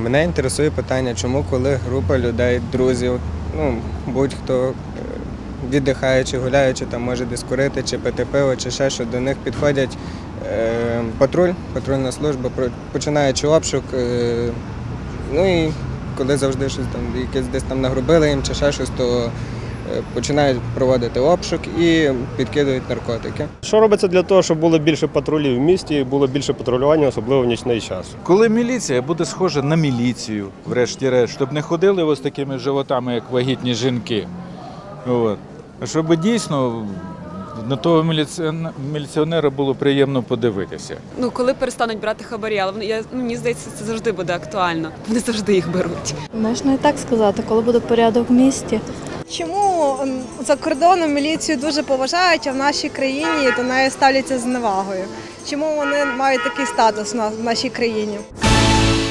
Мене інтересує питання, чому коли група людей, друзів, будь-хто віддихаючи, гуляючи, там може десь курити, чи пити пиво, чи ще що, до них підходять патрульна служба, починаючи обшук, і коли завжди щось там, якесь десь там нагрубили їм чи ще щось, то починають проводити обшук і підкидують наркотики. Що робиться для того, щоб було більше патрулів в місті, було більше патрулювання, особливо в нічний час? Коли міліція буде схожа на міліцію, врешті-решт, щоб не ходили ось такими животами, як вагітні жінки. А щоб дійсно на того міліціонера було приємно подивитися. Коли перестануть брати хабарі, але мені здається, це завжди буде актуально. Вони завжди їх беруть. Можна і так сказати, коли буде порядок в місті. Чому за кордоном міліцію дуже поважають, а в нашій країні до неї ставляться з зневагою? Чому вони мають такий статус в нашій країні?